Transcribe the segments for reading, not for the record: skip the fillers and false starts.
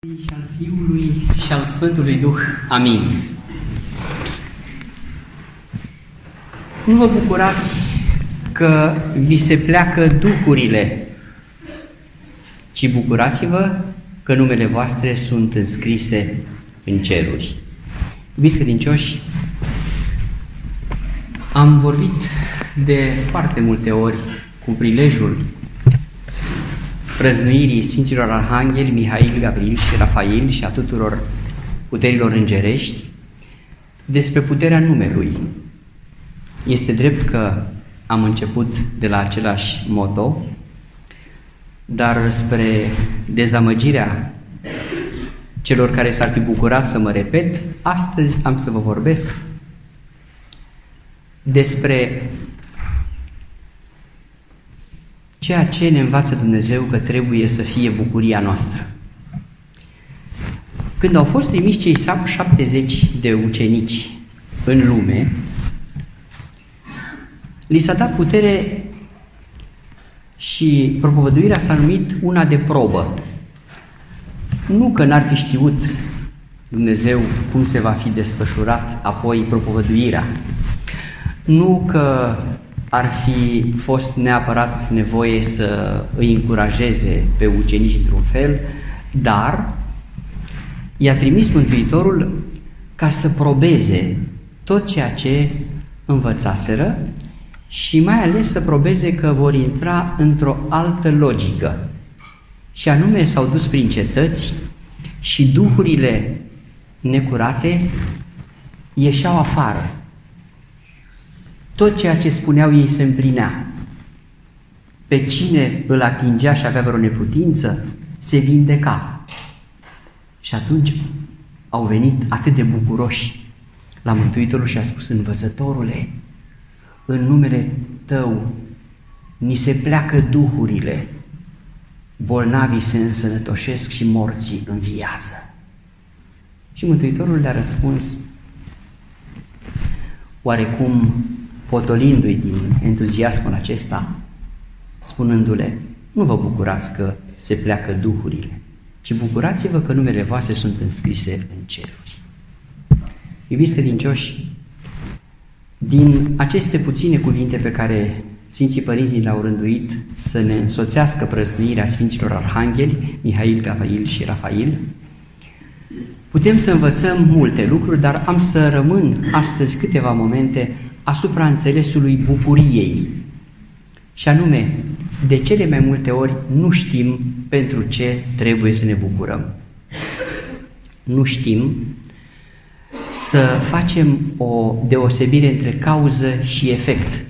Și al Fiului și al Sfântului Duh. Amin. Nu vă bucurați că vi se pleacă duhurile, ci bucurați-vă că numele voastre sunt înscrise în ceruri. Iubiți credincioși, am vorbit de foarte multe ori cu prilejul prăznuirii Sfinților Arhangheli, Mihail, Gabriel și Rafael și a tuturor puterilor îngerești despre puterea numelui. Este drept că am început de la același moto, dar spre dezamăgirea celor care s-ar fi bucurat să mă repet, astăzi am să vă vorbesc despre ceea ce ne învață Dumnezeu că trebuie să fie bucuria noastră. Când au fost trimiși cei 70 de ucenici în lume, li s-a dat putere și propovăduirea s-a numit una de probă. Nu că n-ar fi știut Dumnezeu cum se va fi desfășurat apoi propovăduirea, nu că ar fi fost neapărat nevoie să îi încurajeze pe ucenici într-un fel, dar i-a trimis Mântuitorul ca să probeze tot ceea ce învățaseră și mai ales să probeze că vor intra într-o altă logică. Și anume s-au dus prin cetăți și duhurile necurate ieșeau afară. Tot ceea ce spuneau ei se împlinea. Pe cine îl atingea și avea vreo neputință, se vindeca. Și atunci au venit atât de bucuroși la Mântuitorul și a spus: Învățătorule, în numele Tău ni se pleacă duhurile, bolnavii se însănătoșesc și morții înviază. Și Mântuitorul le-a răspuns, oarecum potolindu-i din entuziasmul acesta, spunându-le: nu vă bucurați că se pleacă duhurile, ci bucurați-vă că numele voastre sunt înscrise în ceruri. Iubiți credincioși, din aceste puține cuvinte pe care Sfinții Părinții le-au rânduit să ne însoțească prăznuirea Sfinților Arhangheli, Mihail, Gabriel și Rafael, putem să învățăm multe lucruri, dar am să rămân astăzi câteva momente asupra înțelesului bucuriei. Și anume, de cele mai multe ori nu știm pentru ce trebuie să ne bucurăm. Nu știm să facem o deosebire între cauză și efect.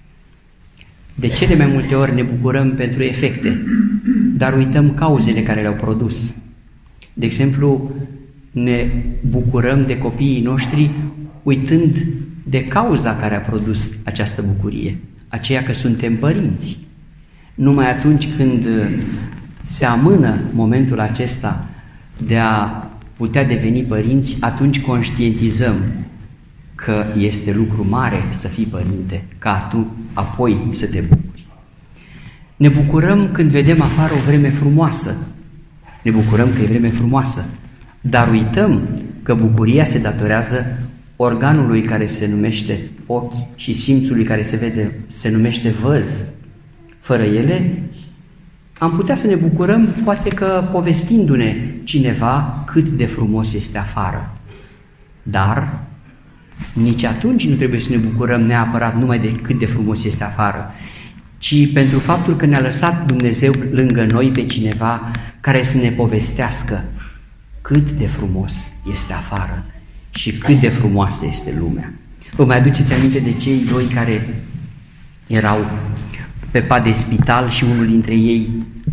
De cele mai multe ori ne bucurăm pentru efecte, dar uităm cauzele care le-au produs. De exemplu, ne bucurăm de copiii noștri uitând de cauza care a produs această bucurie, aceea că suntem părinți. Numai atunci când se amână momentul acesta de a putea deveni părinți, atunci conștientizăm că este lucru mare să fii părinte, ca tu apoi să te bucuri. Ne bucurăm când vedem afară o vreme frumoasă, ne bucurăm că e vreme frumoasă, dar uităm că bucuria se datorează organului care se numește ochi și simțului care se numește văz. Fără ele, am putea să ne bucurăm poate că povestindu-ne cineva cât de frumos este afară. Dar nici atunci nu trebuie să ne bucurăm neapărat numai de cât de frumos este afară, ci pentru faptul că ne-a lăsat Dumnezeu lângă noi pe cineva care să ne povestească cât de frumos este afară și cât de frumoasă este lumea. Vă mai aduceți aminte de cei doi care erau pe pat de spital și unul dintre ei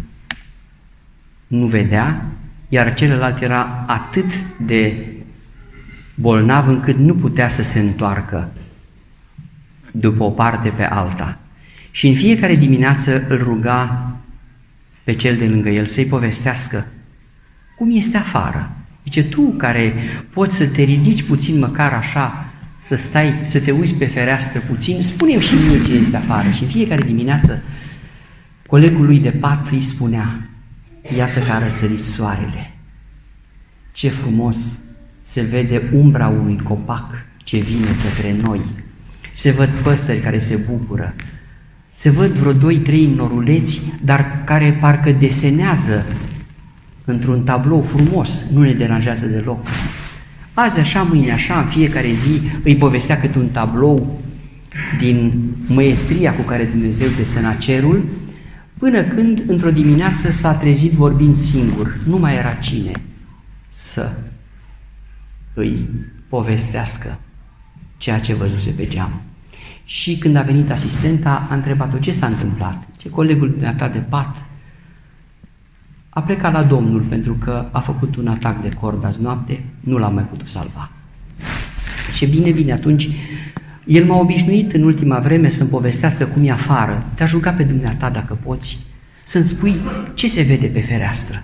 nu vedea, iar celălalt era atât de bolnav încât nu putea să se întoarcă după o parte pe alta. Și în fiecare dimineață îl ruga pe cel de lângă el să-i povestească cum este afară. Zice, tu care poți să te ridici puțin măcar așa, să stai, să te uiți pe fereastră puțin, spune-mi și mie ce este afară. Și în fiecare dimineață colegul lui de pat îi spunea: iată că a răsărit soarele, Ce frumos se vede umbra unui copac ce vine către noi. Se văd păsări care se bucură. Se văd vreo 2-3 noruleți, dar care parcă desenează într-un tablou frumos, nu ne deranjează deloc. Azi așa, mâine așa, în fiecare zi îi povestea câte un tablou din măiestria cu care Dumnezeu desena cerul, până când, într-o dimineață, s-a trezit vorbind singur. Nu mai era cine să îi povestească ceea ce văzuse pe geam. Și când a venit asistenta, a întrebat-o ce s-a întâmplat. Ce colegul dumneata de pat a plecat la Domnul pentru că a făcut un atac de cord azi noapte, nu l-a mai putut salva. Și bine, atunci, el m-a obișnuit în ultima vreme să-mi povestească cum e afară. Te-aș ruga pe dumneata, dacă poți, să-mi spui ce se vede pe fereastră.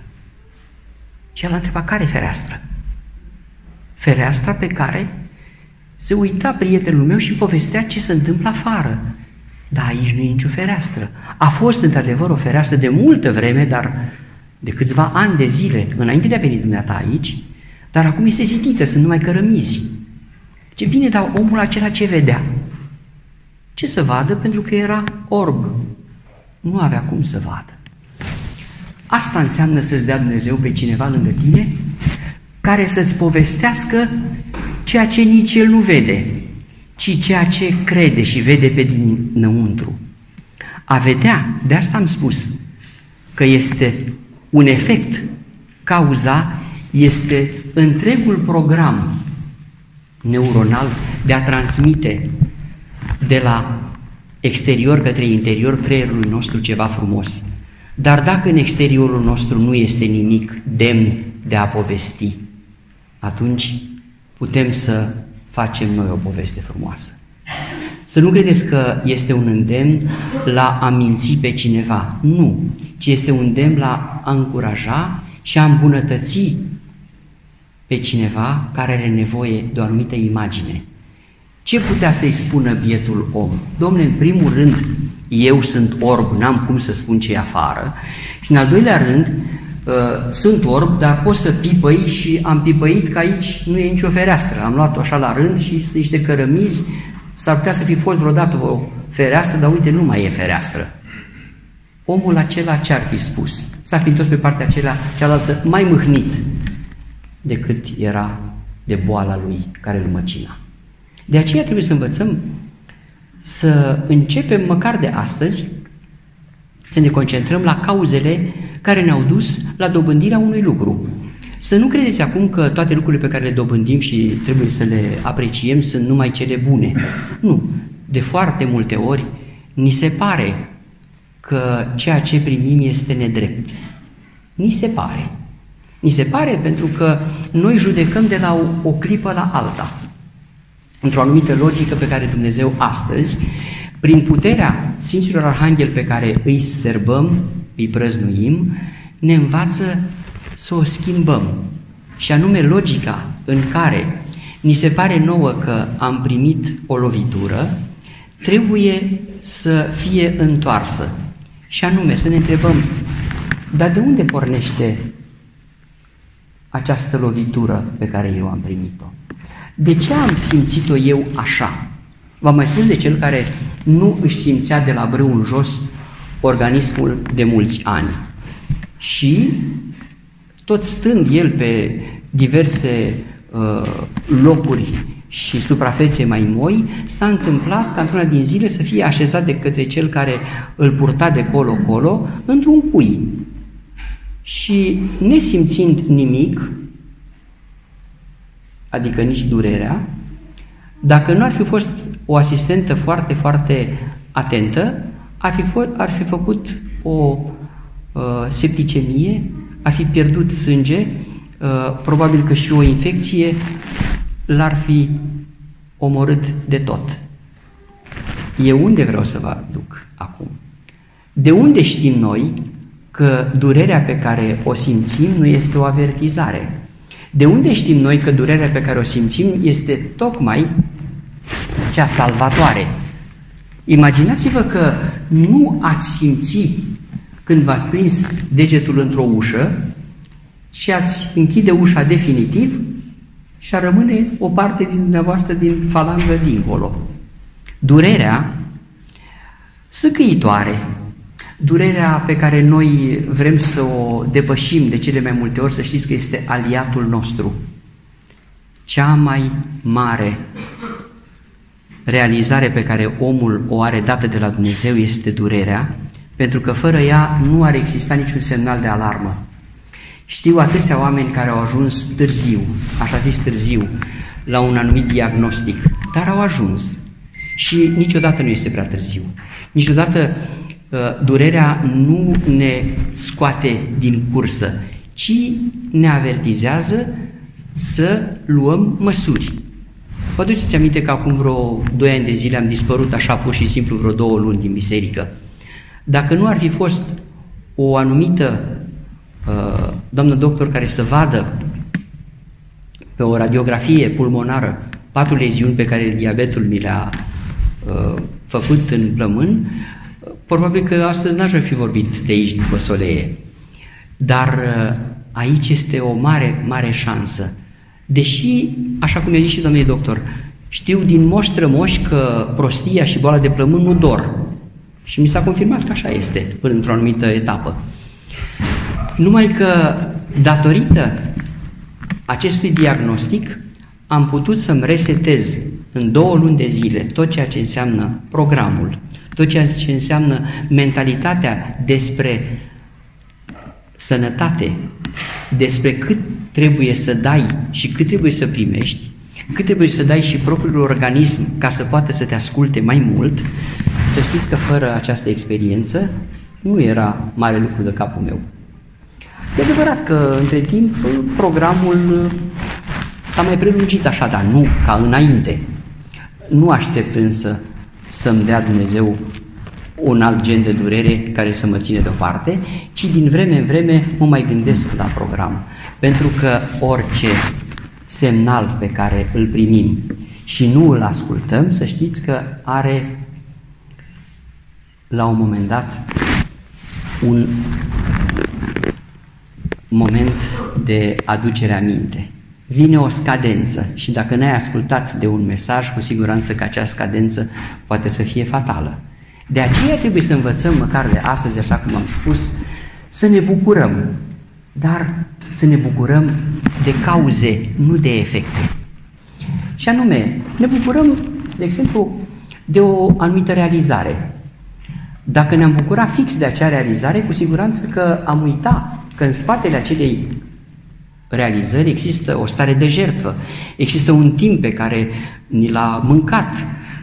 Și el a întrebat, care fereastră? Fereastra pe care se uita prietenul meu și povestea ce se întâmplă afară. Dar aici nu e nicio fereastră. A fost într-adevăr o fereastră de multă vreme, dar de câțiva ani de zile, înainte de a veni dumneata aici, dar acum este zidită, sunt numai cărămizi. Ce bine, dar omul acela ce vedea? Ce să vadă? Pentru că era orb. Nu avea cum să vadă. Asta înseamnă să-ți dea Dumnezeu pe cineva lângă tine care să-ți povestească ceea ce nici el nu vede, ci ceea ce crede și vede pe dinăuntru. A vedea, de asta am spus, că este un efect, cauza este întregul program neuronal de a transmite de la exterior către interior creierului nostru ceva frumos. Dar dacă în exteriorul nostru nu este nimic demn de a povesti, atunci putem să facem noi o poveste frumoasă. Să nu credeți că este un îndemn la a minți pe cineva. Nu, ci este un îndemn la a încuraja și a îmbunătăți pe cineva care are nevoie de o anumită imagine. Ce putea să-i spună bietul om? Dom'le, în primul rând, eu sunt orb, n-am cum să spun ce e afară. Și în al doilea rând, sunt orb, dar pot să pipăi și am pipăit că aici nu e nicio fereastră. Am luat-o așa la rând și sunt niște cărămizi, s-ar putea să fi fost vreodată o fereastră, dar uite, nu mai e fereastră. Omul acela ce-ar fi spus? S-ar fi întors pe partea cealaltă mai mâhnit decât era de boala lui care îl măcina. De aceea trebuie să învățăm să începem măcar de astăzi să ne concentrăm la cauzele care ne-au dus la dobândirea unui lucru. Să nu credeți acum că toate lucrurile pe care le dobândim și trebuie să le apreciem sunt numai cele bune. Nu. De foarte multe ori ni se pare că ceea ce primim este nedrept. Ni se pare. Ni se pare pentru că noi judecăm de la o clipă la alta. Într-o anumită logică pe care Dumnezeu astăzi, prin puterea Sfinților Arhangheli pe care îi sărbăm, îi prăznuim, ne învață să o schimbăm. Și anume logica în care ni se pare nouă că am primit o lovitură, trebuie să fie întoarsă. Și anume să ne întrebăm, dar de unde pornește această lovitură pe care eu am primit-o? De ce am simțit-o eu așa? V-am mai spus de cel care nu își simțea de la brâu în jos organismul de mulți ani. Și tot stând el pe diverse locuri și suprafețe mai moi, s-a întâmplat ca într-una din zile să fie așezat de către cel care îl purta de colo-colo într-un cui. Și nesimțind nimic, adică nici durerea, dacă nu ar fi fost o asistentă foarte, foarte atentă, ar fi făcut o septicemie, ar fi pierdut sânge, probabil că și o infecție l-ar fi omorât de tot. Eu unde vreau să vă duc acum? De unde știm noi că durerea pe care o simțim nu este o avertizare? De unde știm noi că durerea pe care o simțim este tocmai cea salvatoare? Imaginați-vă că nu ați simți când v-ați prins degetul într-o ușă și ați închide ușa definitiv și ar rămâne o parte din dumneavoastră din falangă dincolo. Durerea săcăitoare, durerea pe care noi vrem să o depășim de cele mai multe ori, să știți că este aliatul nostru. Cea mai mare realizare pe care omul o are dată de la Dumnezeu este durerea, pentru că fără ea nu ar exista niciun semnal de alarmă. Știu atâția oameni care au ajuns târziu, așa zis târziu, la un anumit diagnostic, dar au ajuns și niciodată nu este prea târziu. Niciodată durerea nu ne scoate din cursă, ci ne avertizează să luăm măsuri. Vă aduceți aminte că acum vreo 2 ani de zile am dispărut așa pur și simplu vreo 2 luni din biserică. Dacă nu ar fi fost o anumită doamnă doctor care să vadă pe o radiografie pulmonară 4 leziuni pe care diabetul mi le-a făcut în plămân, probabil că astăzi n-aș fi vorbit de aici după soleie. Dar aici este o mare, mare șansă. Deși, așa cum i-a zis și domnul doctor, știu din moș strămoși că prostia și boala de plămân nu dor. Și mi s-a confirmat că așa este, până într-o anumită etapă. Numai că, datorită acestui diagnostic, am putut să-mi resetez în 2 luni de zile tot ceea ce înseamnă programul, tot ceea ce înseamnă mentalitatea despre sănătate, despre cât trebuie să dai și cât trebuie să primești, cât trebuie să dai și propriul organism ca să poată să te asculte mai mult. Să știți că fără această experiență nu era mare lucru de capul meu. E adevărat că între timp programul s-a mai prelungit așa, dar nu ca înainte. Nu aștept însă să-mi dea Dumnezeu un alt gen de durere care să mă ține deoparte, ci din vreme în vreme mă mai gândesc la program. Pentru că orice semnal pe care îl primim și nu îl ascultăm, să știți că are la un moment dat un moment de aducere aminte. Vine o scadență și dacă n-ai ascultat de un mesaj, cu siguranță că acea scadență poate să fie fatală. De aceea trebuie să învățăm, măcar de astăzi, așa cum am spus, să ne bucurăm, dar să ne bucurăm de cauze, nu de efecte. Și anume, ne bucurăm, de exemplu, de o anumită realizare. Dacă ne-am bucurat fix de acea realizare, cu siguranță că am uitat că în spatele acelei realizări există o stare de jertfă, există un timp pe care ni l-a mâncat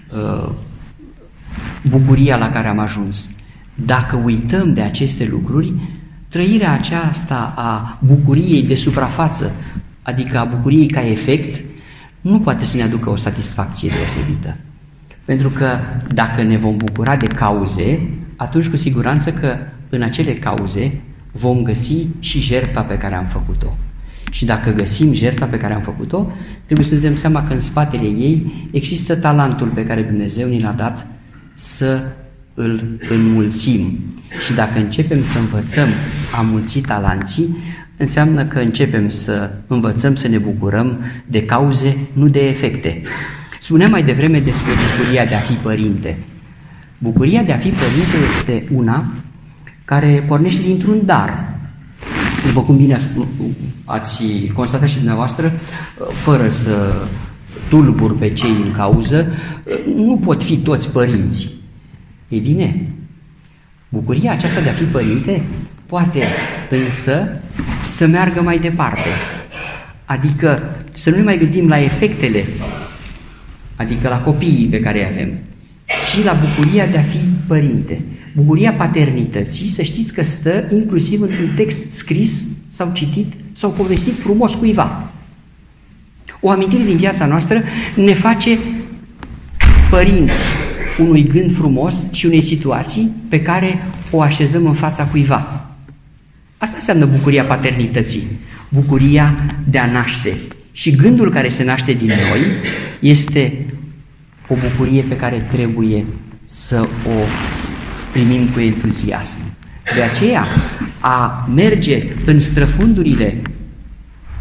bucuria la care am ajuns. Dacă uităm de aceste lucruri, trăirea aceasta a bucuriei de suprafață, adică a bucuriei ca efect, nu poate să ne aducă o satisfacție deosebită. Pentru că dacă ne vom bucura de cauze, atunci cu siguranță că în acele cauze vom găsi și jertfa pe care am făcut-o. Și dacă găsim jertfa pe care am făcut-o, trebuie să ne dăm seama că în spatele ei există talentul pe care Dumnezeu ni l-a dat să îl înmulțim. Și dacă începem să învățăm a mulți talanții, înseamnă că începem să învățăm să ne bucurăm de cauze, nu de efecte. Spuneam mai devreme despre bucuria de a fi părinte. Bucuria de a fi părinte este una care pornește dintr-un dar. După cum bine ați constatat și dumneavoastră, fără să tulbur pe cei în cauză, nu pot fi toți părinți. Ei bine, bucuria aceasta de a fi părinte poate însă să meargă mai departe. Adică să nu mai gândim la efectele, adică la copiii pe care îi avem, ci la bucuria de a fi părinte. Bucuria paternității, să știți că stă inclusiv într-un text scris sau citit sau povestit frumos cuiva. O amintire din viața noastră ne face părinți unui gând frumos și unei situații pe care o așezăm în fața cuiva. Asta înseamnă bucuria paternității, bucuria de a naște. Și gândul care se naște din noi este o bucurie pe care trebuie să o primim cu entuziasm. De aceea, a merge în străfundurile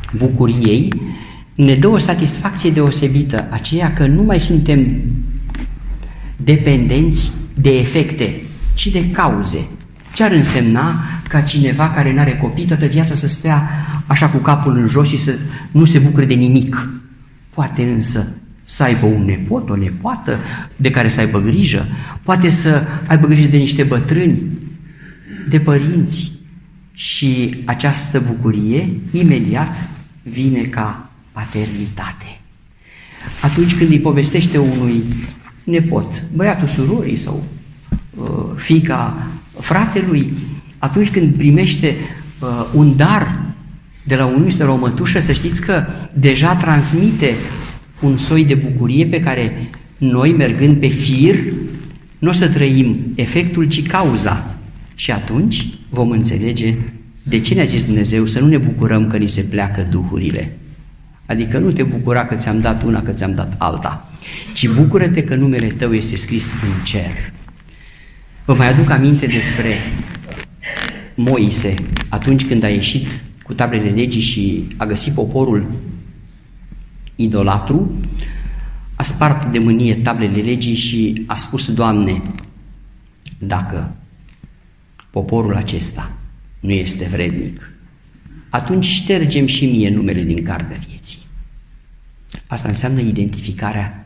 bucuriei ne dă o satisfacție deosebită, aceea că nu mai suntem dependenți de efecte, ci de cauze. Ce ar însemna ca cineva care n-are copii toată viața să stea așa cu capul în jos și să nu se bucure de nimic? Poate însă să aibă un nepot, o nepoată de care să aibă grijă, poate să aibă grijă de niște bătrâni, de părinți, și această bucurie imediat vine ca paternitate. Atunci când îi povestește unui nepot, băiatul surorii sau fiica fratelui, atunci când primește un dar de la un de la o mătușă, să știți că deja transmite un soi de bucurie pe care noi, mergând pe fir, nu o să trăim efectul, ci cauza. Și atunci vom înțelege de ce ne-a zis Dumnezeu să nu ne bucurăm că ni se pleacă duhurile. Adică nu te bucura că ți-am dat una, că ți-am dat alta, ci bucură-te că numele tău este scris în cer. Vă mai aduc aminte despre Moise, atunci când a ieșit cu tablele legii și a găsit poporul idolatru, a spart de mânie tablele legii și a spus: Doamne, dacă poporul acesta nu este vrednic, atunci ștergem și mie numele din cartea vieții. Asta înseamnă identificarea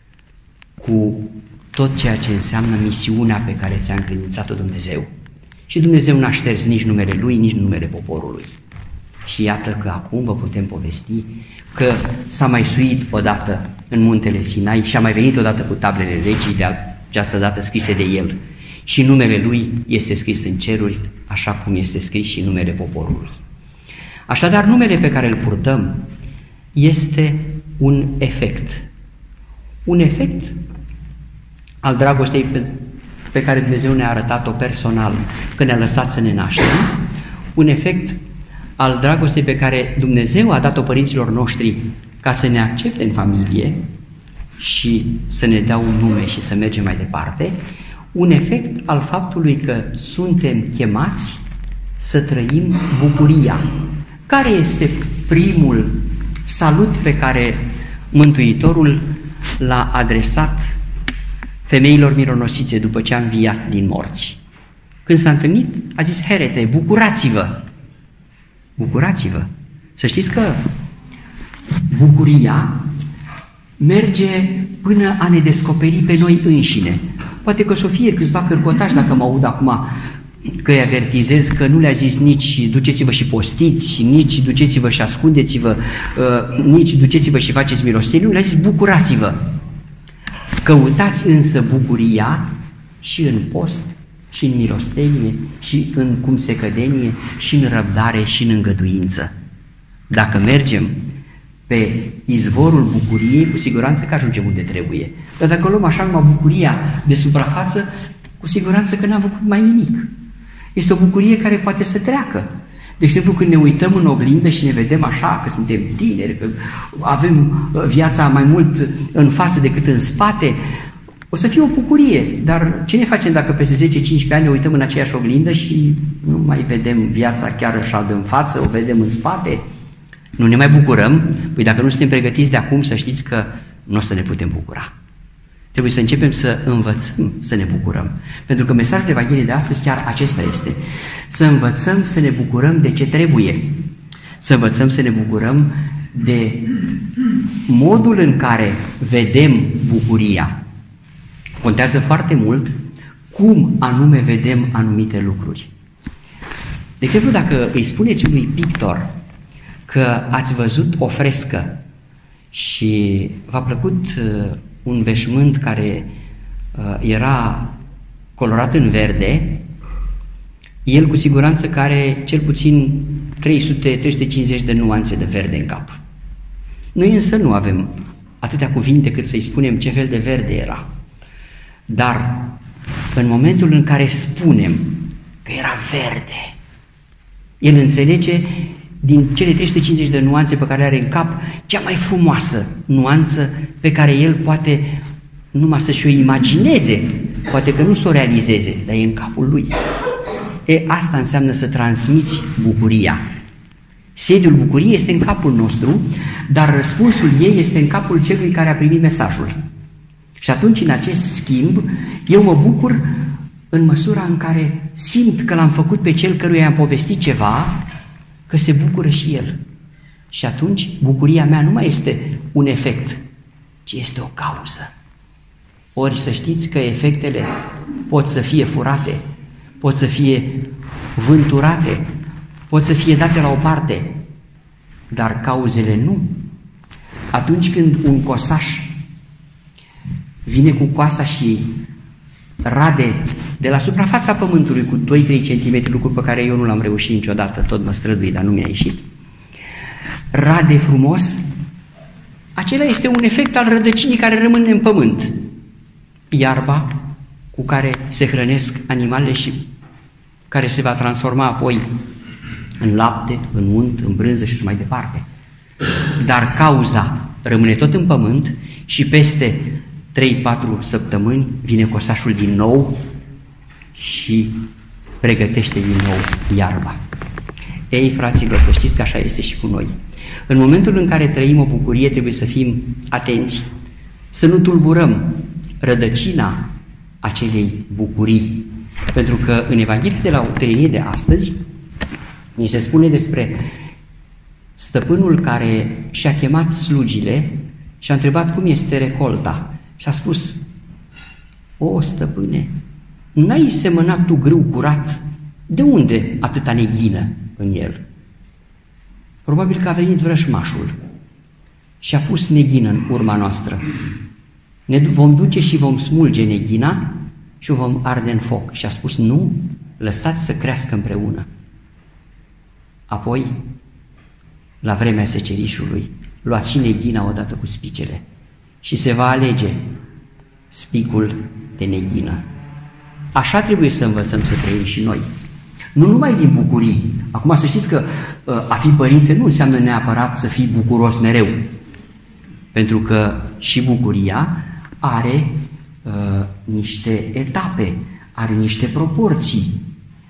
cu tot ceea ce înseamnă misiunea pe care ți-a încredințat-o Dumnezeu. Și Dumnezeu n-a șters nici numele Lui, nici numele poporului. Și iată că acum vă putem povesti că s-a mai suit odată în muntele Sinai și a mai venit odată cu tablele legii, de această dată scrise de El. Și numele Lui este scris în ceruri, așa cum este scris și numele poporului. Așadar, numele pe care îl purtăm este un efect. Un efect al dragostei pe care Dumnezeu ne-a arătat-o personal când ne-a lăsat să ne naștem, un efect al dragostei pe care Dumnezeu a dat-o părinților noștri ca să ne accepte în familie și să ne dea un nume și să mergem mai departe, un efect al faptului că suntem chemați să trăim bucuria. Care este primul salut pe care Mântuitorul l-a adresat femeilor mironosițe după ce a înviat din morți? Când s-a întâlnit, a zis: herete, bucurați-vă! Bucurați-vă! Să știți că bucuria merge până a ne descoperi pe noi înșine. Poate că o să fie câțiva cărcotași dacă mă aud acum că îi avertizez că nu le-a zis nici duceți-vă și postiți, nici duceți-vă și ascundeți-vă, nici duceți-vă și faceți milostenie, nu le-a zis bucurați-vă. Căutați însă bucuria și în post, și în milostenie, și în cumsecădenie, și în răbdare, și în îngăduință. Dacă mergem pe izvorul bucuriei, cu siguranță că ajungem unde trebuie. Dar dacă luăm așa numai bucuria de suprafață, cu siguranță că n-am făcut mai nimic. Este o bucurie care poate să treacă. De exemplu, când ne uităm în oglindă și ne vedem așa, că suntem tineri, că avem viața mai mult în față decât în spate, o să fie o bucurie. Dar ce ne facem dacă peste 10-15 ani ne uităm în aceeași oglindă și nu mai vedem viața chiar așa de în față, o vedem în spate? Nu ne mai bucurăm? Păi dacă nu suntem pregătiți de acum, să știți că nu o să ne putem bucura. Trebuie să începem să învățăm să ne bucurăm. Pentru că mesajul Evangheliei de astăzi chiar acesta este. Să învățăm să ne bucurăm de ce trebuie. Să învățăm să ne bucurăm de modul în care vedem bucuria. Contează foarte mult cum anume vedem anumite lucruri. De exemplu, dacă îi spuneți unui pictor că ați văzut o frescă și v-a plăcut un veșmânt care era colorat în verde, el cu siguranță că are cel puțin 300-350 de nuanțe de verde în cap. Noi însă nu avem atâtea cuvinte cât să-i spunem ce fel de verde era. Dar în momentul în care spunem că era verde, el înțelege din cele 350 de nuanțe pe care le are în cap, cea mai frumoasă nuanță pe care el poate numai să și-o imagineze, poate că nu să o realizeze, dar e în capul lui. Asta înseamnă să transmiți bucuria. Sediul bucuriei este în capul nostru, dar răspunsul ei este în capul celui care a primit mesajul. Și atunci, în acest schimb, eu mă bucur în măsura în care simt că l-am făcut pe cel căruia i-am povestit ceva, că se bucură și el. Și atunci bucuria mea nu mai este un efect, ci este o cauză. Ori să știți că efectele pot să fie furate, pot să fie vânturate, pot să fie date la o parte, dar cauzele nu. Atunci când un cosaș vine cu coasa și rade de la suprafața pământului cu 2-3 cm, lucru pe care eu nu l-am reușit niciodată, tot mă strădui, dar nu mi-a ieșit, rade frumos, acela este un efect al rădăcinii care rămâne în pământ. Iarba cu care se hrănesc animalele și care se va transforma apoi în lapte, în unt, în brânză și mai departe. Dar cauza rămâne tot în pământ și peste 3-4 săptămâni vine cosașul din nou și pregătește din nou iarba. Ei, fraților, să știți că așa este și cu noi. În momentul în care trăim o bucurie, trebuie să fim atenți, să nu tulburăm rădăcina acelei bucurii. Pentru că în Evanghelia de la Utrenie de astăzi ni se spune despre stăpânul care și-a chemat slugile și a întrebat cum este recolta. Și a spus: o, stăpâne, n-ai semănat tu grâu curat? De unde atâta neghină în el? Probabil că a venit vrășmașul și a pus neghină în urma noastră. Ne vom duce și vom smulge neghina și o vom arde în foc. Și a spus: nu, lăsați să crească împreună. Apoi, la vremea secerișului, luați și neghina odată cu spicele și se va alege spicul de neghină. Așa trebuie să învățăm să trăim și noi. Nu numai din bucurii. Acum să știți că a fi părinte nu înseamnă neapărat să fii bucuros mereu. Pentru că și bucuria are niște etape, are niște proporții,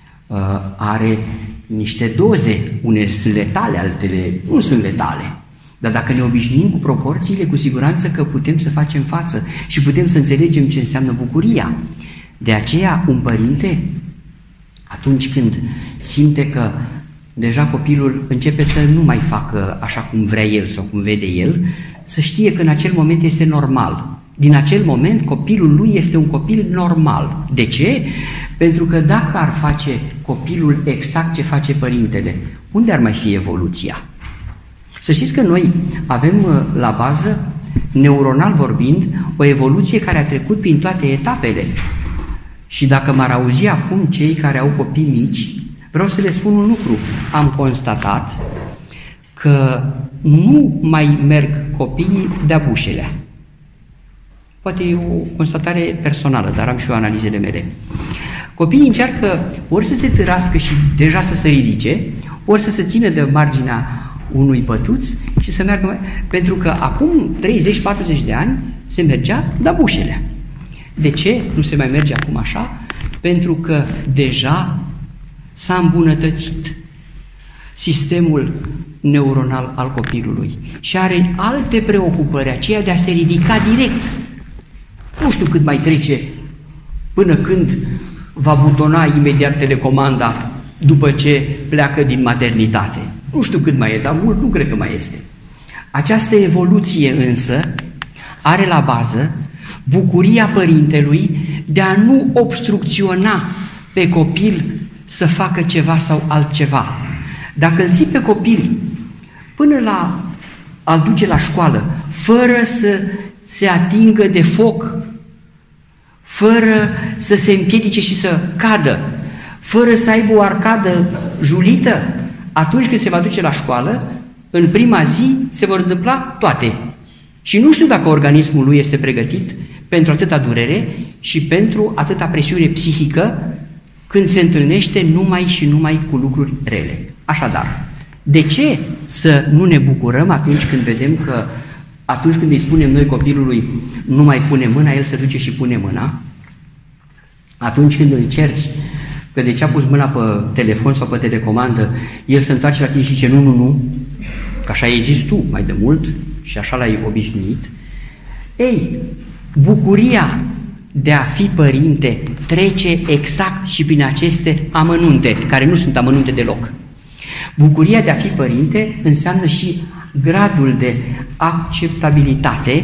are niște doze. Unele sunt letale, altele nu sunt letale. Dar dacă ne obișnuim cu proporțiile, cu siguranță că putem să facem față și putem să înțelegem ce înseamnă bucuria. De aceea, un părinte, atunci când simte că deja copilul începe să nu mai facă așa cum vrea el sau cum vede el, să știe că în acel moment este normal. Din acel moment, copilul lui este un copil normal. De ce? Pentru că dacă ar face copilul exact ce face părintele, unde ar mai fi evoluția? Să știți că noi avem la bază, neuronal vorbind, o evoluție care a trecut prin toate etapele. Și dacă m-ar auzi acum cei care au copii mici, vreau să le spun un lucru. Am constatat că nu mai merg copiii de-a bușelea. Poate e o constatare personală, dar am și eu analizele mele. Copiii încearcă ori să se târască și deja să se ridice, ori să se țină de marginea unui pătuț și să meargă mai... Pentru că acum 30-40 de ani se mergea de-a bușelea. De ce nu se mai merge acum așa? Pentru că deja s-a îmbunătățit sistemul neuronal al copilului și are alte preocupări, aceea de a se ridica direct. Nu știu cât mai trece până când va butona imediat telecomanda după ce pleacă din maternitate. Nu știu cât mai e, dar mult nu cred că mai este. Această evoluție însă are la bază bucuria părintelui de a nu obstrucționa pe copil să facă ceva sau altceva. Dacă îl ții pe copil până la a-l duce la școală, fără să se atingă de foc, fără să se împiedice și să cadă, fără să aibă o arcadă julită, atunci când se va duce la școală, în prima zi se vor întâmpla toate. Și nu știu dacă organismul lui este pregătit pentru atâta durere și pentru atâta presiune psihică când se întâlnește numai și numai cu lucruri rele. Așadar, de ce să nu ne bucurăm atunci când vedem că atunci când îi spunem noi copilului nu mai pune mâna, el se duce și pune mâna? Atunci când îl cerți că de ce a pus mâna pe telefon sau pe telecomandă, el se întoarce la tine și zice nu, că așa ai zis tu mai de mult și așa l-ai obișnuit. Ei, bucuria de a fi părinte trece exact și prin aceste amănunte, care nu sunt amănunte deloc. Bucuria de a fi părinte înseamnă și gradul de acceptabilitate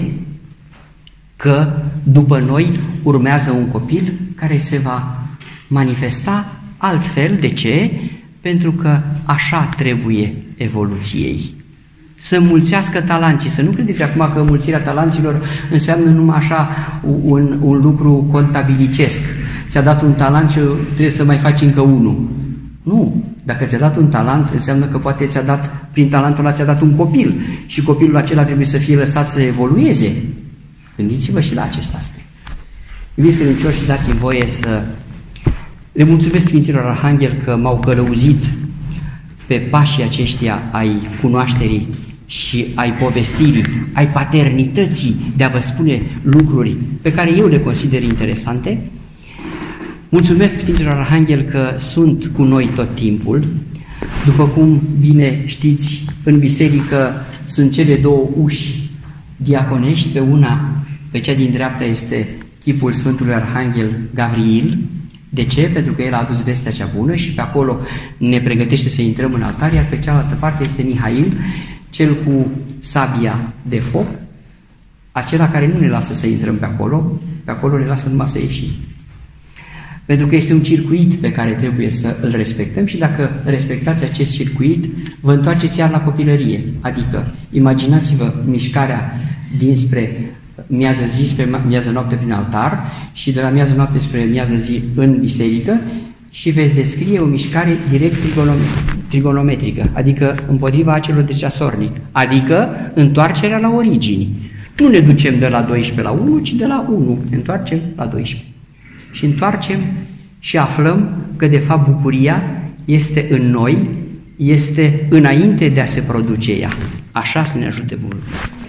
că după noi urmează un copil care se va manifesta altfel. De ce? Pentru că așa trebuie evoluției. Să înmulțească talanții. Să nu credeți acum că înmulțirea talanților înseamnă numai așa un lucru contabilicesc. Ți-a dat un talent și trebuie să mai faci încă unul. Nu. Dacă ți-a dat un talent, înseamnă că poate ți-a dat, prin talentul ăla ți-a dat un copil și copilul acela trebuie să fie lăsat să evolueze. Gândiți-vă și la acest aspect. Iubiți credincioși, dați-mi voie să le mulțumesc Sfinților Arhanghel că m-au călăuzit pe pașii aceștia ai cunoașterii și ai povestirii, ai paternității de a vă spune lucruri pe care eu le consider interesante. Mulțumesc Sfinților Arhanghel că sunt cu noi tot timpul. După cum bine știți, în biserică sunt cele două uși diaconești, pe cea din dreapta este chipul Sfântului Arhanghel Gavriil. De ce? Pentru că el a adus vestea cea bună și pe acolo ne pregătește să intrăm în altar, iar pe cealaltă parte este Mihail, cel cu sabia de foc, acela care nu ne lasă să intrăm pe acolo ne lasă numai să ieșim. Pentru că este un circuit pe care trebuie să îl respectăm și dacă respectați acest circuit, vă întoarceți iar la copilărie. Adică, imaginați-vă mișcarea dinspre miază zi spre miază noapte prin altar și de la miază noapte spre miază zi în biserică și veți descrie o mișcare direct trigonometrică, adică împotriva acelor de ceasornic, adică întoarcerea la origini. Nu ne ducem de la 12 la 1, ci de la 1 ne întoarcem la 12. Și întoarcem și aflăm că de fapt bucuria este în noi, este înainte de a se produce ea. Așa să ne ajute Bunul.